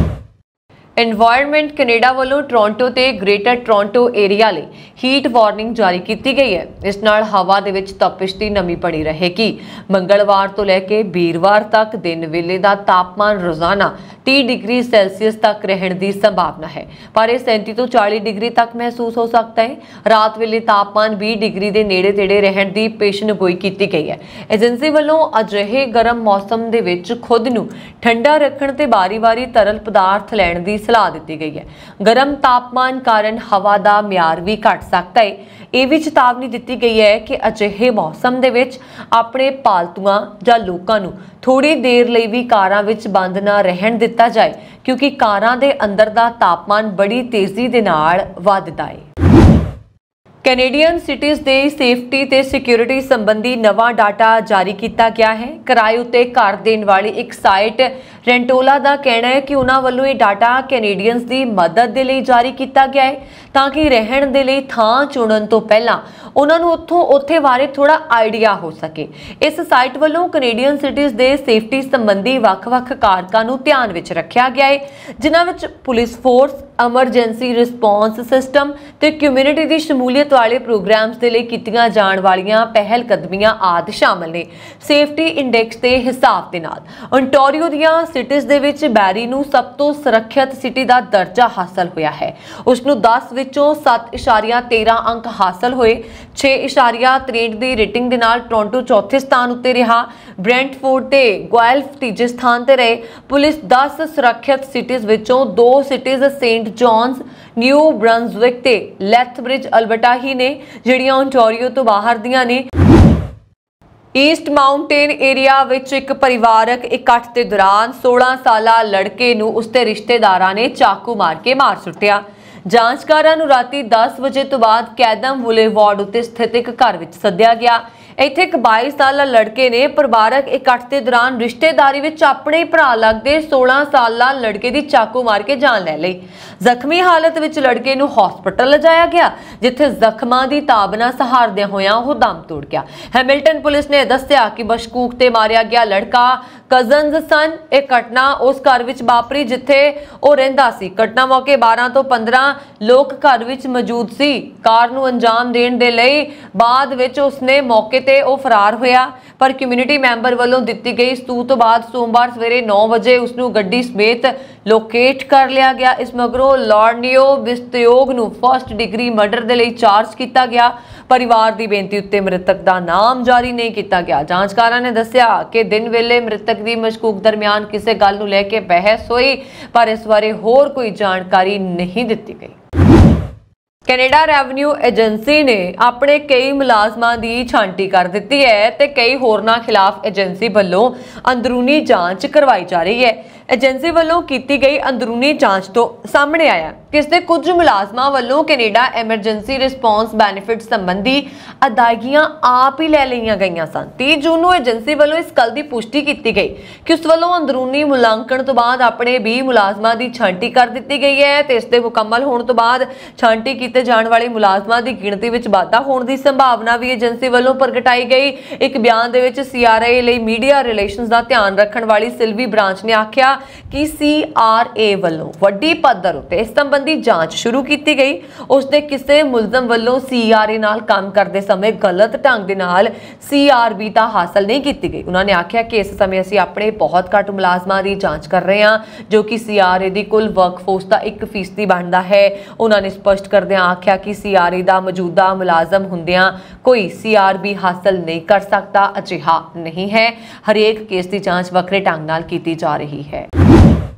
एनवायरमेंट कनेडा वालों टोरंटो ते ग्रेटर टोरंटो एरिया ਲਈ ਹੀਟ ਵਾਰਨਿੰਗ ਜਾਰੀ ਕੀਤੀ ਗਈ ਹੈ। ਇਸ ਨਾਲ ਹਵਾ ਦੇ ਵਿੱਚ ਤਪਸ਼ ਦੀ ਨਮੀ ਬਣੀ ਰਹੇਗੀ। ਮੰਗਲਵਾਰ ਤੋਂ ਲੈ ਕੇ ਵੀਰਵਾਰ ਤੱਕ ਦਿਨ ਵੇਲੇ ਦਾ ਤਾਪਮਾਨ ਰੋਜ਼ਾਨਾ तीस डिग्री ਸੈਲਸੀਅਸ ਤੱਕ ਰਹਿਣ ਦੀ ਸੰਭਾਵਨਾ ਹੈ, ਪਰ ਇਹ सैंतीस ਤੋਂ चालीस डिग्री ਤੱਕ ਮਹਿਸੂਸ ਹੋ ਸਕਦਾ ਹੈ। ਰਾਤ ਵੇਲੇ ਤਾਪਮਾਨ बीस डिग्री ਦੇ ਨੇੜੇ ਤੇੜੇ ਰਹਿਣ ਦੀ ਪੇਸ਼ਨਗੋਈ ਕੀਤੀ ਗਈ ਹੈ। ਏਜੰਸੀ ਵੱਲੋਂ ਅਜਿਹੇ ਗਰਮ ਮੌਸਮ ਦੇ ਵਿੱਚ ਖੁਦ ਨੂੰ ਠੰਡਾ ਰੱਖਣ ਤੇ ਵਾਰੀ-ਵਾਰੀ ਤਰਲ ਪਦਾਰਥ ਲੈਣ ਦੀ ਸਲਾਹ ਦਿੱਤੀ ਗਈ ਹੈ। ਗਰਮ ਤਾਪਮਾਨ ਕਾਰਨ ਹਵਾ ਦਾ ਮਿਆਰ ਵੀ ਘਟ ਸਕਦਾ ਹੈ। ਇਹ ਵੀ ਚੇਤਾਵਨੀ ਦਿੱਤੀ ਗਈ ਹੈ ਕਿ ਅਜਿਹੇ ਮੌਸਮ ਦੇ ਵਿੱਚ ਆਪਣੇ ਪਾਲਤੂਆਂ ਜਾਂ ਲੋਕਾਂ ਨੂੰ ਥੋੜੀ ਦੇਰ ਲਈ ਵੀ ਕਾਰਾਂ ਵਿੱਚ ਬੰਦ ਨਾ ਰਹਿਣ ਦਿੱਤਾ ਜਾਏ, ਕਿਉਂਕਿ ਕਾਰਾਂ ਦੇ ਅੰਦਰ ਦਾ ਤਾਪਮਾਨ ਬੜੀ ਤੇਜ਼ੀ ਦੇ ਨਾਲ ਵੱਧਦਾ ਹੈ। कैनेडियन सिटीज़ ਦੇ ਸੇਫਟੀ ਤੇ ਸਿਕਿਉਰਿਟੀ ਸੰਬੰਧੀ ਨਵਾਂ ਡਾਟਾ ਜਾਰੀ ਕੀਤਾ ਗਿਆ ਹੈ। ਕਿਰਾਏ ਉੱਤੇ ਘਰ ਦੇਣ ਵਾਲੀ ਇੱਕ ਸਾਈਟ ਰੈਂਟੋਲਾ ਦਾ ਕਹਿਣਾ ਹੈ ਕਿ ਉਹਨਾਂ ਵੱਲੋਂ ਇਹ ਡਾਟਾ ਕੈਨੇਡੀਅਨਸ ਦੀ ਮਦਦ ਦੇ ਲਈ ਜਾਰੀ ਕੀਤਾ ਗਿਆ ਹੈ, ਤਾਂ ਕਿ ਰਹਿਣ ਦੇ ਲਈ ਥਾਂ ਚੁਣਨ ਤੋਂ ਪਹਿਲਾਂ ਉਹਨਾਂ ਨੂੰ ਉੱਥੋਂ ਉੱਥੇ ਬਾਰੇ ਥੋੜਾ ਆਈਡੀਆ ਹੋ ਸਕੇ। ਇਸ ਸਾਈਟ ਵੱਲੋਂ ਕੈਨੇਡੀਅਨ ਸਿਟੀਜ਼ ਦੇ ਸੇਫਟੀ ਸੰਬੰਧੀ ਵੱਖ-ਵੱਖ ਕਾਰਕਾਂ ਨੂੰ ਧਿਆਨ ਵਿੱਚ ਰੱਖਿਆ ਗਿਆ ਹੈ, ਜਿਨ੍ਹਾਂ ਵਿੱਚ police force, emergency response system ਤੇ ਕਮਿਊਨਿਟੀ ਦੀ ਸ਼ਮੂਲੀਅਤ ਵਾਲੇ ਪ੍ਰੋਗਰਾਮਸ ਦੇ ਲਈ ਕੀਤੀਆਂ ਜਾਣ ਵਾਲੀਆਂ ਪਹਿਲ ਕਦਮੀਆਂ ਆਦਿ ਸ਼ਾਮਲ ਨੇ। ਸੇਫਟੀ ਇੰਡੈਕਸ ਦੇ ਹਿਸਾਬ ਦੇ ਨਾਲ ਓਨਟਾਰੀਓ ਦੀਆਂ ਸਿਟੀਜ਼ ਦੇ ਵਿੱਚ ਬੈਰੀ ਨੂੰ ਸਭ ਤੋਂ ਸੁਰੱਖਿਅਤ ਸਿਟੀ ਦਾ ਦਰਜਾ ਹਾਸਲ ਹੋਇਆ ਹੈ। ਉਸ ਨੂੰ ਦਸ ਵਿੱਚੋਂ ਸੱਤ ਇਸ਼ਾਰੀਆ तेरह ਅੰਕ ਹਾਸਲ ਹੋਏ। छे इशारिया तिरसठ ਦੀ ਰੇਟਿੰਗ ਦੇ ਨਾਲ ਟੋਰਾਂਟੋ ਚੌਥੇ ਸਥਾਨ ਉੱਤੇ ਰਿਹਾ। ਬ੍ਰੈਂਟਫੋਰਡ ਤੇ ਗੁਆਇਲਫ ਤੀਜੇ ਸਥਾਨ ਤੇ ਰਹੇ। ਪੁਲਿਸ दस ਸੁਰੱਖਿਅਤ ਸਿਟੀਜ਼ ਵਿੱਚੋਂ ਦੋ cities Saint John's, New Brunswick ਤੇ ਲੈਥਬ੍ਰਿਜ ਅਲਬਰਟਾ ਹੀ ਨੇ, ਜਿਹੜੀਆਂ ਓਨਟਾਰੀਓ ਤੋਂ ਬਾਹਰ ਦੀਆਂ ਨੇ। ਈਸਟ ਮਾਊਂਟੇਨ ਏਰੀਆ ਵਿੱਚ ਇੱਕ ਪਰਿਵਾਰਕ ਇਕੱਠ ਦੇ ਦੌਰਾਨ सोलह ਸਾਲਾ ਲੜਕੇ ਨੂੰ ਉਸਦੇ ਰਿਸ਼ਤੇਦਾਰਾਂ ਨੇ ਚਾਕੂ ਮਾਰ ਕੇ ਮਾਰ ਸੁੱਟਿਆ। ਜਾਂਚਕਾਰਾਂ ਨੂੰ ਰਾਤੀ दस ਵਜੇ ਤੋਂ ਬਾਅਦ ਕੈਦਮ ਬੁਲੇਵਾਰਡ ਉੱਤੇ ਸਥਿਤ ਇੱਕ ਘਰ ਵਿੱਚ ਸੱਦਿਆ ਗਿਆ। ਇੱਥੇ ਇੱਕ बाईस ਸਾਲਾ ਲੜਕੇ ਨੇ ਪਰਿਵਾਰਕ ਇਕੱਠ ਦੇ ਦੌਰਾਨ ਰਿਸ਼ਤੇਦਾਰੀ ਵਿੱਚ ਆਪਣੇ ਭਰਾ ਲੱਗਦੇ सोलह ਸਾਲਾ ਲੜਕੇ ਦੀ ਚਾਕੂ ਮਾਰ ਕੇ ਜਾਨ ਲੈ ਲਈ। ਜ਼ਖਮੀ ਹਾਲਤ ਵਿੱਚ ਲੜਕੇ ਨੂੰ ਹਸਪਤਾਲ ਲਿਜਾਇਆ ਗਿਆ, ਜਿੱਥੇ ਜ਼ਖਮਾਂ ਦੀ ਤਾਬ ਨਾਲ ਸਹਾਰਦਿਆਂ ਹੋਇਆਂ ਉਹ ਦਮ ਤੋੜ ਗਿਆ। ਹੈਮਿਲਟਨ ਪੁਲਿਸ ਨੇ ਦੱਸਿਆ ਕਿ ਬਸ਼ਕੂਕ ਤੇ ਮਾਰਿਆ ਗਿਆ ਲੜਕਾ ਕਜ਼ਨਜ਼ ਸਨ। ਇਹ ਘਟਨਾ ਉਸ ਘਰ ਵਿੱਚ ਵਾਪਰੀ ਜਿੱਥੇ ਉਹ ਰਹਿੰਦਾ ਸੀ। ਘਟਨਾ ਮੌਕੇ बारह ਤੋਂ पंद्रह ਲੋਕ ਘਰ ਵਿੱਚ ਮੌਜੂਦ ਸੀ। ਕਾਰ ਨੂੰ ਅੰਜਾਮ ਦੇਣ ਦੇ ਲਈ ਬਾਅਦ ਵਿੱਚ ਉਸਨੇ ਮੌਕੇ ਤੇ ਉਹ ਫਰਾਰ ਹੋਇਆ, ਪਰ ਕਮਿਊਨਿਟੀ ਮੈਂਬਰ ਵੱਲੋਂ ਦਿੱਤੀ ਗਈ ਸੂਤ ਤੋਂ ਬਾਅਦ ਸੋਮਵਾਰ ਸਵੇਰੇ नौ ਵਜੇ ਉਸ ਨੂੰ ਗੱਡੀ ਸਮੇਤ ਲੋਕੇਟ ਕਰ ਲਿਆ ਗਿਆ। ਇਸ ਮਗਰੋਂ ਲਾਰਨੀਓ ਬਿਸਤਯੋਗ ਨੂੰ ਫਸਟ ਡਿਗਰੀ ਮਰਡਰ ਦੇ ਲਈ ਚਾਰਜ ਕੀਤਾ ਗਿਆ। ਪਰਿਵਾਰ ਦੀ ਬੇਨਤੀ ਉੱਤੇ ਮ੍ਰਿਤਕ ਦਾ ਨਾਮ ਜਾਰੀ ਨਹੀਂ ਕੀਤਾ ਗਿਆ। ਜਾਂਚਕਾਰਾਂ ਨੇ ਦੱਸਿਆ ਕਿ ਦਿਨ ਵੇਲੇ ਮ੍ਰਿਤਕ ਦੀ ਮਸ਼ਕੂਕ ਦਰਮਿਆਨ ਕਿਸੇ ਗੱਲ ਨੂੰ ਲੈ ਕੇ ਬਹਿਸ ਹੋਈ, ਪਰ ਇਸ ਬਾਰੇ ਹੋਰ ਕੋਈ ਜਾਣਕਾਰੀ ਨਹੀਂ ਦਿੱਤੀ ਗਈ। ਕੈਨੇਡਾ ਰੈਵਨਿਊ ਏਜੰਸੀ ਨੇ ਆਪਣੇ ਕਈ ਮੁਲਾਜ਼ਮਾਂ ਦੀ ਛਾਂਟੀ ਕਰ ਦਿੱਤੀ ਹੈ ਤੇ ਕਈ ਹੋਰਨਾਂ ਖਿਲਾਫ ਏਜੰਸੀ ਵੱਲੋਂ ਅੰਦਰੂਨੀ ਜਾਂਚ ਕਰਵਾਈ ਜਾ ਰਹੀ ਹੈ। ਏਜੰਸੀ ਵੱਲੋਂ ਕੀਤੀ ਗਈ ਅੰਦਰੂਨੀ ਜਾਂਚ ਤੋਂ ਸਾਹਮਣੇ ਆਇਆ ਕਿ ਇਸ ਦੇ ਕੁਝ ਮੁਲਾਜ਼ਮਾਂ ਵੱਲੋਂ ਕੈਨੇਡਾ ਐਮਰਜੈਂਸੀ ਰਿਸਪੌਂਸ ਬੈਨੀਫਿਟ ਸੰਬੰਧੀ ਅਦਾਇਗੀਆਂ ਆਪ ਹੀ ਲੈ ਲਈਆਂ ਗਈਆਂ ਸਨ। तीस ਜੂਨ ਨੂੰ ਏਜੰਸੀ ਵੱਲੋਂ ਇਸ ਗੱਲ ਦੀ ਪੁਸ਼ਟੀ ਕੀਤੀ ਗਈ ਕਿ ਉਸ ਵੱਲੋਂ ਅੰਦਰੂਨੀ ਮੁਲਾਂਕਣ ਤੋਂ ਬਾਅਦ ਆਪਣੇ बीस ਮੁਲਾਜ਼ਮਾਂ ਦੀ ਛਾਂਟੀ ਕਰ ਦਿੱਤੀ ਗਈ ਹੈ ਤੇ ਇਸ ਦੇ ਮੁਕੰਮਲ ਹੋਣ ਤੋਂ ਬਾਅਦ ਛਾਂਟੀ ਕੀਤੇ ਜਾਣ ਵਾਲੇ ਮੁਲਾਜ਼ਮਾਂ ਦੀ ਗਿਣਤੀ ਵਿੱਚ ਵਾਧਾ ਹੋਣ ਦੀ ਸੰਭਾਵਨਾ ਵੀ ਏਜੰਸੀ ਵੱਲੋਂ ਪ੍ਰਗਟਾਈ ਗਈ। ਇੱਕ ਬਿਆਨ ਦੇ ਵਿੱਚ ਸੀਆਰਏ ਲਈ ਮੀਡੀਆ ਰਿਲੇਸ਼ਨਸ ਦਾ ਧਿਆਨ ਰੱਖਣ ਵਾਲੀ ਸਿਲਵੀ ਬ੍ਰਾਂਚ ਨੇ ਆਖਿਆ ਕਿ ਸੀਆਰਏ ਵੱਲੋਂ ਵੱਡੀ ਪੱਧਰ ਉੱਤੇ ਇਸ ਸੰਬੰਧੀ ਜਾਂਚ ਸ਼ੁਰੂ ਕੀਤੀ ਗਈ। ਉਸ ਦੇ ਕਿਸੇ ਮੁਲਜ਼ਮ ਵੱਲੋਂ ਸੀਆਰਏ ਨਾਲ ਕੰਮ ਕਰਦੇ ਸਮੇਂ ਗਲਤ ਢੰਗ ਦੇ ਨਾਲ ਸੀਆਰਬੀ ਤਾਂ ਹਾਸਲ ਨਹੀਂ ਕੀਤੀ ਗਈ। ਉਹਨਾਂ ਨੇ ਆਖਿਆ ਕਿ ਇਸ ਸਮੇਂ ਅਸੀਂ ਆਪਣੇ ਬਹੁਤ ਘੱਟ ਮੁਲਾਜ਼ਮਾਂ ਦੀ ਜਾਂਚ ਕਰ ਰਹੇ ਹਾਂ, ਜੋ ਕਿ ਸੀਆਰਏ ਦੀ ਕੁੱਲ ਵਰਕਫੋਰਸ ਦਾ ਇੱਕ ਫੀਸਦੀ ਬਣਦਾ ਹੈ। ਉਹਨਾਂ ਨੇ ਸਪਸ਼ਟ ਕਰਦਿਆਂ ਆਖਿਆ ਕਿ ਸੀਆਰਏ ਦਾ ਮੌਜੂਦਾ ਮੁਲਾਜ਼ਮ ਹੁੰਦਿਆਂ ਕੋਈ ਸੀਆਰਬੀ ਹਾਸਲ ਨਹੀਂ ਕਰ ਸਕਦਾ। ਅਜਿਹਾ ਨਹੀਂ ਹੈ। ਹਰੇਕ ਕੇਸ ਦੀ ਜਾਂਚ ਵੱਖਰੇ ਢੰਗ ਨਾਲ ਕੀਤੀ ਜਾ ਰਹੀ ਹੈ।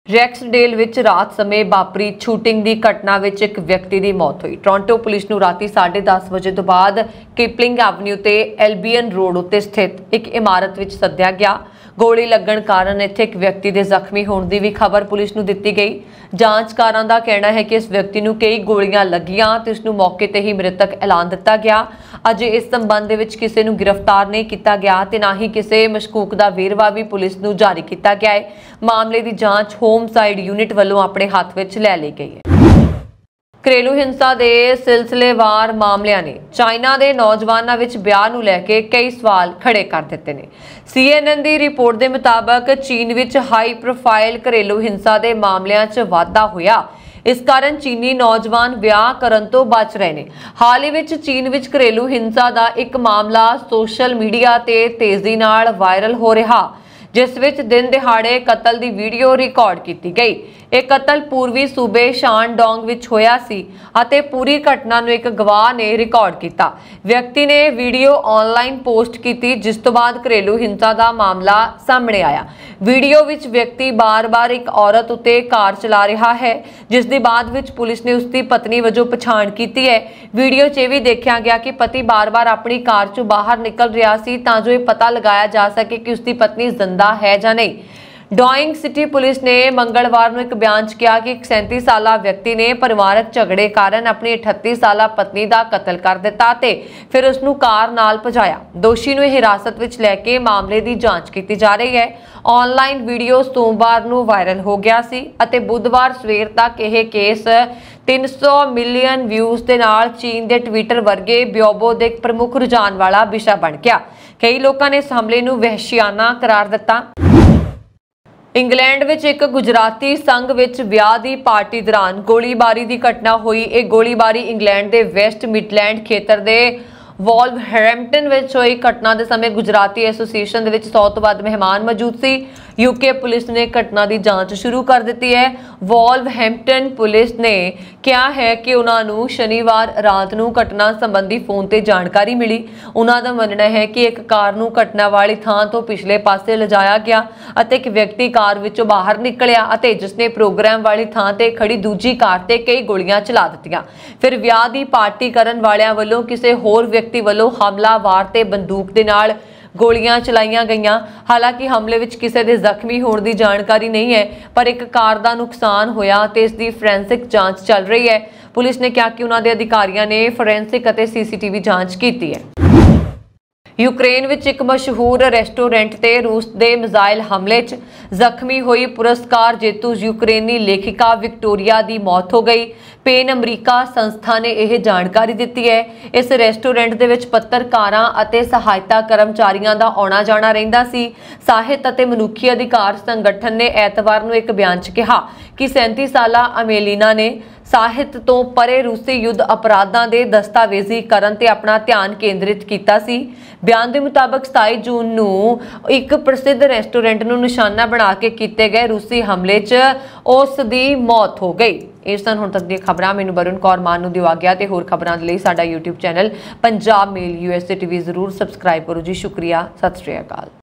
ਰੈਕਸਡੇਲ ਵਿੱਚ ਰਾਤ ਸਮੇਂ ਵਾਪਰੀ ਸ਼ੂਟਿੰਗ ਦੀ ਘਟਨਾ ਵਿੱਚ ਇੱਕ ਵਿਅਕਤੀ ਦੀ ਮੌਤ ਹੋਈ। ਟੋਰਾਂਟੋ ਪੁਲਿਸ ਨੂੰ ਰਾਤੀ ਸਾਢੇ ਦਸ ਵਜੇ ਤੋਂ ਬਾਅਦ ਕਿਪਲਿੰਗ ਐਵਨਿਊ ਤੇ ਐਲਬੀਅਨ ਰੋਡ ਉੱਤੇ ਸਥਿਤ ਇੱਕ ਇਮਾਰਤ ਵਿੱਚ ਸੱਦਿਆ ਗਿਆ। ਗੋਲੀ ਲੱਗਣ ਕਾਰਨ ਇੱਥੇ ਇੱਕ ਵਿਅਕਤੀ ਦੇ ਜ਼ਖਮੀ ਹੋਣ ਦੀ ਵੀ ਖਬਰ ਪੁਲਿਸ ਨੂੰ ਦਿੱਤੀ ਗਈ। ਜਾਂਚਕਾਰਾਂ ਦਾ ਕਹਿਣਾ ਹੈ ਕਿ ਇਸ ਵਿਅਕਤੀ ਨੂੰ ਕਈ ਗੋਲੀਆਂ ਲੱਗੀਆਂ ਤੇ ਉਸ ਨੂੰ ਮੌਕੇ ਤੇ ਹੀ ਮ੍ਰਿਤਕ ਐਲਾਨ ਦਿੱਤਾ ਗਿਆ। ਅਜੇ ਇਸ ਸੰਬੰਧ ਦੇ ਵਿੱਚ ਕਿਸੇ ਨੂੰ ਗ੍ਰਿਫਤਾਰ ਨਹੀਂ ਕੀਤਾ ਗਿਆ ਤੇ ਨਾ ਹੀ ਕਿਸੇ ਮਸ਼ਕੂਕ ਦਾ ਵੇਰਵਾ ਵੀ ਪੁਲਿਸ ਨੂੰ ਜਾਰੀ ਕੀਤਾ ਗਿਆ ਹੈ। ਮਾਮਲੇ ਦੀ ਜਾਂਚ ਹੋਮ ਸਾਈਡ ਯੂਨਿਟ ਵੱਲੋਂ ਆਪਣੇ ਹੱਥ ਵਿੱਚ ਲੈ ਲਈ ਗਈ ਹੈ। ਘਰੇਲੂ ਹਿੰਸਾ ਦੇ ਸਿਲਸਿਲੇਵਾਰ ਮਾਮਲਿਆਂ ਨੇ ਚਾਈਨਾ ਦੇ ਨੌਜਵਾਨਾਂ ਵਿੱਚ ਵਿਆਹ ਨੂੰ ਲੈ ਕੇ ਕਈ ਸਵਾਲ ਖੜੇ ਕਰ ਦਿੱਤੇ ਨੇ। ਸੀ ਐਨ ਐਨ ਦੀ ਰਿਪੋਰਟ ਦੇ ਮੁਤਾਬਕ ਚੀਨ ਵਿੱਚ ਹਾਈ ਪ੍ਰੋਫਾਈਲ ਘਰੇਲੂ ਹਿੰਸਾ ਦੇ ਮਾਮਲਿਆਂ 'ਚ ਵਾਧਾ ਹੋਇਆ। ਇਸ ਕਾਰਨ ਚੀਨੀ ਨੌਜਵਾਨ ਵਿਆਹ ਕਰਨ ਤੋਂ ਬਚ ਰਹੇ ਨੇ। ਹਾਲ ਹੀ ਵਿੱਚ ਚੀਨ ਵਿੱਚ ਘਰੇਲੂ ਹਿੰਸਾ ਦਾ ਇੱਕ ਮਾਮਲਾ ਸੋਸ਼ਲ ਮੀਡੀਆ ਤੇ ਤੇਜ਼ੀ ਨਾਲ ਵਾਇਰਲ ਹੋ ਰਿਹਾ, ਜਿਸ ਵਿੱਚ ਦਿਨ ਦਿਹਾੜੇ ਕਤਲ ਦੀ ਵੀਡੀਓ ਰਿਕਾਰਡ ਕੀਤੀ ਗਈ। ਇਹ ਕਤਲ ਪੂਰਬੀ ਸੂਬੇ ਸ਼ਾਨਡੋਂਗ ਵਿੱਚ ਹੋਇਆ ਸੀ ਅਤੇ ਪੂਰੀ ਘਟਨਾ ਨੂੰ ਇੱਕ ਗਵਾਹ ਨੇ ਰਿਕਾਰਡ ਕੀਤਾ। ਵਿਅਕਤੀ ਨੇ ਵੀਡੀਓ ਆਨਲਾਈਨ ਪੋਸਟ ਕੀਤੀ, ਜਿਸ ਤੋਂ ਬਾਅਦ ਘਰੇਲੂ ਹਿੰਸਾ ਦਾ ਮਾਮਲਾ ਸਾਹਮਣੇ ਆਇਆ। ਵੀਡੀਓ ਵਿੱਚ ਵਿਅਕਤੀ ਬਾਰ-ਬਾਰ ਇੱਕ ਔਰਤ ਉੱਤੇ ਕਾਰ ਚਲਾ ਰਿਹਾ ਹੈ, ਜਿਸ ਦੀ ਬਾਅਦ ਵਿੱਚ ਪੁਲਿਸ ਨੇ ਉਸ ਦੀ ਪਤਨੀ ਵਜੋਂ ਪਛਾਣ ਕੀਤੀ ਹੈ। ਵੀਡੀਓ 'ਚ ਇਹ ਵੀ ਦੇਖਿਆ ਗਿਆ ਕਿ ਪਤੀ ਬਾਰ-ਬਾਰ ਆਪਣੀ ਕਾਰ 'ਚੋਂ ਬਾਹਰ ਨਿਕਲ ਰਿਹਾ ਸੀ ਤਾਂ ਜੋ ਇਹ ਪਤਾ ਲਗਾਇਆ ਜਾ ਸਕੇ ਕਿ ਉਸ ਦੀ ਪਤਨੀ ਜ਼ਿੰਦਾ ਹੈ ਜਾਂ ਨਹੀਂ। ਡੋਇੰਗ ਸਿਟੀ ਪੁਲਿਸ ਨੇ ਮੰਗਲਵਾਰ ਨੂੰ ਇੱਕ ਬਿਆਨ 'ਚ ਕਿਹਾ ਕਿ ਇੱਕ ਸੈਂਤੀ ਸਾਲਾ ਵਿਅਕਤੀ ਨੇ ਪਰਿਵਾਰਕ ਝਗੜੇ ਕਾਰਨ ਆਪਣੀ ਅਠੱਤੀ ਸਾਲਾ ਪਤਨੀ ਦਾ ਕਤਲ ਕਰ ਦਿੱਤਾ ਤੇ ਫਿਰ ਉਸ ਨੂੰ ਕਾਰ ਨਾਲ ਭਜਾਇਆ। ਦੋਸ਼ੀ ਨੂੰ ਹਿਰਾਸਤ ਵਿੱਚ ਲੈ ਕੇ ਮਾਮਲੇ ਦੀ ਜਾਂਚ ਕੀਤੀ ਜਾ ਰਹੀ ਹੈ। ਆਨਲਾਈਨ ਵੀਡੀਓ ਸੋਮਵਾਰ ਨੂੰ ਵਾਇਰਲ ਹੋ ਗਿਆ ਸੀ ਅਤੇ ਬੁੱਧਵਾਰ ਸਵੇਰ ਤੱਕ ਇਹ ਕੇਸ ਤਿੰਨ ਸੌ ਮਿਲੀਅਨ ਵਿਊਜ਼ ਦੇ ਨਾਲ ਚੀਨ ਦੇ ਟਵਿੱਟਰ ਵਰਗੇ ਬਿਓਬੋ ਦੇ ਇੱਕ ਪ੍ਰਮੁੱਖ ਰੁਝਾਨ ਵਾਲਾ ਵਿਸ਼ਾ ਬਣ ਗਿਆ। ਕਈ ਲੋਕਾਂ ਨੇ ਇਸ ਹਮਲੇ ਨੂੰ ਵਹਿਸ਼ੀਆਨਾ ਕਰਾਰ ਦਿੱਤਾ। ਇੰਗਲੈਂਡ ਵਿੱਚ ਇੱਕ ਗੁਜਰਾਤੀ ਸੰਘ ਵਿੱਚ ਵਿਆਹ ਦੀ ਪਾਰਟੀ ਦੌਰਾਨ ਗੋਲੀਬਾਰੀ ਦੀ ਘਟਨਾ ਹੋਈ। ਇਹ ਗੋਲੀਬਾਰੀ ਇੰਗਲੈਂਡ ਦੇ ਵੈਸਟ ਮਿਡਲੈਂਡ ਖੇਤਰ ਦੇ ਵੋਲਵਰਹੈਂਪਟਨ ਵਿੱਚ ਹੋਈ। ਘਟਨਾ ਦੇ ਸਮੇਂ ਗੁਜਰਾਤੀ ਐਸੋਸੀਏਸ਼ਨ ਦੇ ਵਿੱਚ ਸੌ ਤੋਂ ਵੱਧ ਮਹਿਮਾਨ ਮੌਜੂਦ ਸੀ। ਯੂਕੇ ਪੁਲਿਸ ਨੇ ਘਟਨਾ ਦੀ ਜਾਂਚ ਸ਼ੁਰੂ ਕਰ ਦਿੱਤੀ ਹੈ। ਵੋਲਵਰਹੈਂਪਟਨ ਪੁਲਿਸ ਨੇ ਕਿਹਾ ਹੈ ਕਿ ਉਹਨਾਂ ਨੂੰ ਸ਼ਨੀਵਾਰ ਰਾਤ ਨੂੰ ਘਟਨਾ ਸੰਬੰਧੀ ਫੋਨ ਤੇ ਜਾਣਕਾਰੀ ਮਿਲੀ। ਉਹਨਾਂ ਦਾ ਮੰਨਣਾ ਹੈ ਕਿ ਇੱਕ ਕਾਰ ਨੂੰ ਘਟਨਾ ਵਾਲੀ ਥਾਂ ਤੋਂ ਪਿਛਲੇ ਪਾਸੇ ਲਿਜਾਇਆ ਗਿਆ ਅਤੇ ਇੱਕ ਵਿਅਕਤੀ ਕਾਰ ਵਿੱਚੋਂ ਬਾਹਰ ਨਿਕਲਿਆ ਅਤੇ ਜਿਸਨੇ ਪ੍ਰੋਗਰਾਮ ਵਾਲੀ ਥਾਂ ਤੇ ਖੜੀ ਦੂਜੀ ਕਾਰ ਤੇ ਕਈ ਗੋਲੀਆਂ ਚਲਾ ਦਿੱਤੀਆਂ। ਫਿਰ ਵਿਆਹ ਦੀ ਪਾਰਟੀ ਕਰਨ ਵਾਲਿਆਂ ਵੱਲੋਂ ਕਿਸੇ ਹੋਰ ਵਿਅਕਤੀ ਵੱਲੋਂ ਹਮਲਾਵਰ ਤੇ ਬੰਦੂਕ ਦੇ ਨਾਲ ਗੋਲੀਆਂ ਚਲਾਈਆਂ ਗਈਆਂ। ਹਾਲਾਂਕਿ ਹਮਲੇ ਵਿੱਚ ਕਿਸੇ ਦੇ ਜ਼ਖਮੀ ਹੋਣ ਦੀ ਜਾਣਕਾਰੀ ਨਹੀਂ ਹੈ, ਪਰ ਇੱਕ ਕਾਰ ਦਾ ਨੁਕਸਾਨ ਹੋਇਆ ਤੇ ਇਸ ਦੀ ਫੋਰੈਂਸਿਕ ਜਾਂਚ ਚੱਲ ਰਹੀ ਹੈ। ਪੁਲਿਸ ਨੇ ਕਿਹਾ ਕਿ ਉਹਨਾਂ ਦੇ ਅਧਿਕਾਰੀਆਂ ਨੇ ਫੋਰੈਂਸਿਕ ਅਤੇ ਸੀ ਸੀ ਟੀ ਵੀ ਜਾਂਚ ਕੀਤੀ ਹੈ। ਯੂਕਰੇਨ ਵਿੱਚ ਇੱਕ ਮਸ਼ਹੂਰ ਰੈਸਟੋਰੈਂਟ ਤੇ ਰੂਸ ਦੇ ਮਿਜ਼ਾਈਲ ਹਮਲੇ 'ਚ ਜ਼ਖਮੀ ਹੋਈ ਪੁਰਸਕਾਰ ਜੇਤੂ ਯੂਕਰੇਨੀ ਲੇਖਿਕਾ ਵਿਕਟੋਰੀਆ ਦੀ ਮੌਤ ਹੋ ਗਈ। ਪੇਨ ਅਮਰੀਕਾ ਸੰਸਥਾ ਨੇ ਇਹ ਜਾਣਕਾਰੀ ਦਿੱਤੀ ਹੈ। ਇਸ ਰੈਸਟੋਰੈਂਟ ਦੇ ਵਿੱਚ ਪੱਤਰਕਾਰਾਂ ਅਤੇ ਸਹਾਇਤਾ ਕਰਮਚਾਰੀਆਂ ਦਾ ਆਉਣਾ ਜਾਣਾ ਰਹਿੰਦਾ ਸੀ। ਸਾਹਿਤ ਅਤੇ ਮਨੁੱਖੀ ਅਧਿਕਾਰ ਸੰਗਠਨ ਨੇ ਐਤਵਾਰ ਨੂੰ ਇੱਕ ਬਿਆਨ 'ਚ ਕਿਹਾ ਕਿ ਸੈਂਤੀ ਸਾਲਾ ਅਮੇਲੀਨਾ ਨੇ ਸਾਹਿਤ ਤੋਂ ਪਰੇ ਰੂਸੀ ਯੁੱਧ ਅਪਰਾਧਾਂ ਦੇ ਦਸਤਾਵੇਜ਼ੀਕਰਨ ਤੇ ਆਪਣਾ ਧਿਆਨ ਕੇਂਦਰਿਤ ਕੀਤਾ ਸੀ। ਬਿਆਨ ਦੇ ਮੁਤਾਬਕ ਸਤਾਈ ਜੂਨ ਨੂੰ ਇੱਕ ਪ੍ਰਸਿੱਧ ਰੈਸਟੋਰੈਂਟ ਨੂੰ ਨਿਸ਼ਾਨਾ ਬਣਾ ਕੇ ਕੀਤੇ ਗਏ ਰੂਸੀ ਹਮਲੇ 'ਚ ਉਸ ਦੀ ਮੌਤ ਹੋ ਗਈ। ਇਸ ਸਨ ਹੁਣ ਤੱਕ ਦੀਆਂ ਖਬਰਾਂ। ਮੈਨੂੰ ਵਰੁਣ ਕੌਰ ਮਾਨ ਨੂੰ ਦਿਓ ਆਗਿਆ ਤੇ ਹੋਰ ਖਬਰਾਂ ਦੇ ਲਈ ਸਾਡਾ YouTube channel Punjab mail U S A TV ਜ਼ਰੂਰ ਸਬਸਕ੍ਰਾਈਬ ਕਰੋ ਜੀ। ਸ਼ੁਕਰੀਆ। ਸਤਿ ਸ਼੍ਰੀ ਅਕਾਲ।